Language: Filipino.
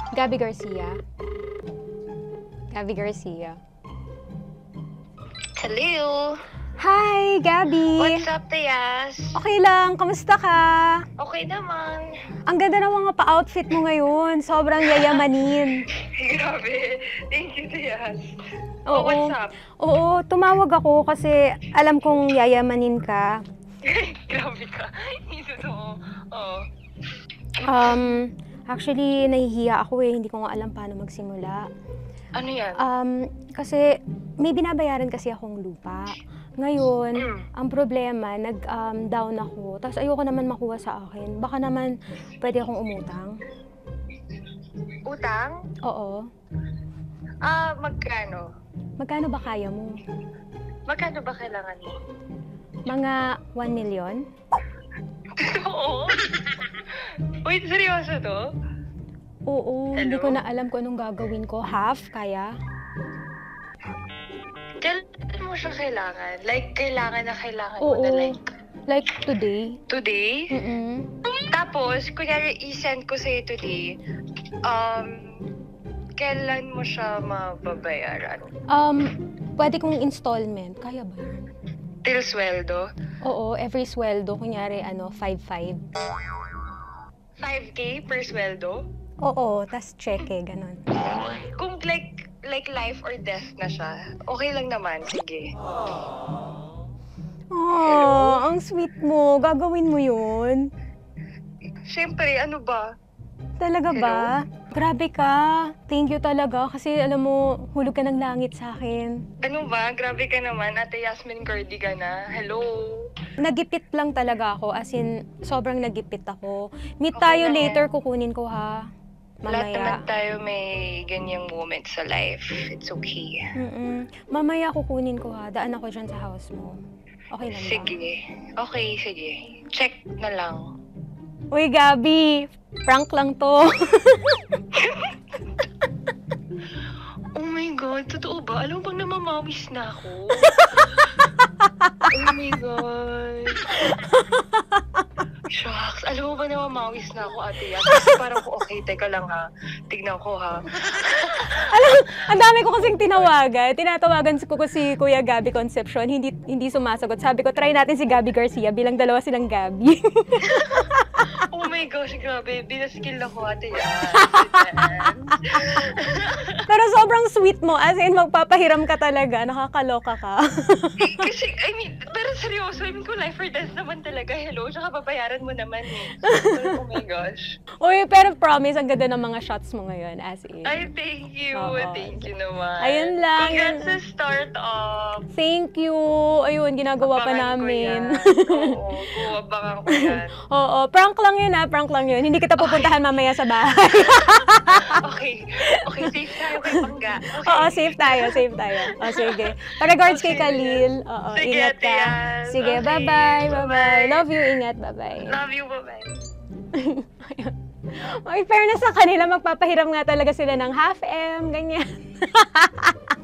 Gabby Garcia. Gabby Garcia. Hello! Hi, Gabby! What's up, Tayas? Okay lang, kamusta ka? Okay naman. Ang ganda ng mga pa-outfit mo ngayon. Sobrang yayamanin. Grabe. Thank you, Tayas. Oo. What's up? Oo, tumawag ako kasi alam kong yayamanin ka. Grabe ka. Hindi totoo. Oo. Actually, nahihiya ako eh. Hindi ko nga alam paano magsimula. Ano yan? Kasi may binabayaran kasi akong lupa. Ngayon, ang problema, nag-down ako. Tapos ayoko naman makuha sa akin. Baka naman pwede akong umutang. Utang? Oo. Magkano? Magkano ba kaya mo? Magkano ba kailangan mo? Mga 1 million? Oo. Wait, seryoso to? Oo, Hello? hindi ko na alam kung anong gagawin ko. Half, kaya? Kailan mo siya kailangan? Like, kailangan mo Oo. na like, Like today? today? Tapos, kunyari, i-send ko sa'yo today, kailan mo siya mababayaran? Pwede kong installment. Kaya ba yun? Till sweldo? Oo, every sweldo, kunyari, 5-5. 5K per sweldo? Oo, tas cheque, ganun. Kung like life or death na siya, okay lang naman, sige. Oh, ang sweet mo. Gagawin mo yun? Siyempre, ano ba? Talaga ba? Grabe ka. Thank you talaga kasi alam mo, hulog ka ng langit sa akin. Ano ba? Grabe ka naman, Ate Yasmin Cordy ka na. Hello? Nagipit lang talaga ako, as in, sobrang nagipit ako. Meet Okay tayo lang later, yan. kukunin ko ha. Lahat naman Mamaya. tayo may ganyang moment sa life. It's okay. Mamaya kukunin ko ha. Daan ako dyan sa house mo. Okay lang ba? Sige. Okay, sige. Check na lang. Uy, Gabi! Prank lang to. Oh my God, totoo ba? Alam mo bang namamawis na ako? Oh my God. Shucks, alam mo ba namamawis na ako, Ate Yas? Kasi parang okay, teka lang ha. Tignan ko ha. Ang dami ko kasing tinawagan. Tinatawagan ko si Kuya Gabi Concepcion. Hindi sumasagot. Sabi ko, try natin si Gabby Garcia. Bilang dalawa silang Gabi. Oh my gosh, grabe. Binaskill ako, Ate Yas. Pero sobrang sweet mo. As in, magpapahiram ka talaga. Nakakaloka ka. Kasi, I mean, pero seryoso, I mean, kung life or death naman talaga, hello, tsaka babayaran mo naman eh. Oh my gosh. Uy, pero promise, ang ganda ng mga shots mo ngayon. As in. Ay, thank you. Oo. Thank you naman. Ayun lang. Congrats sa start-up. Thank you. Ayun, ginagawa pa Abangan ko namin. yan. Oo, abangan ko yan. Oo, prank lang yun ha. Prank lang yun. Hindi kita pupuntahan mamaya sa bahay. Okay. Okay, safe tayo kay Pangga. Okay. Oo, safe tayo. Safe tayo. O, sige. Regards kay Okay. Khalil. Oo, Sige, ingat ka. Tian. Sige, Okay, bye-bye. Bye-bye. bye-bye. Love you. Ingat. Bye-bye. Love you, bye-bye. Ay, fairness sa kanila, magpapahiram nga talaga sila ng half M, ganyan.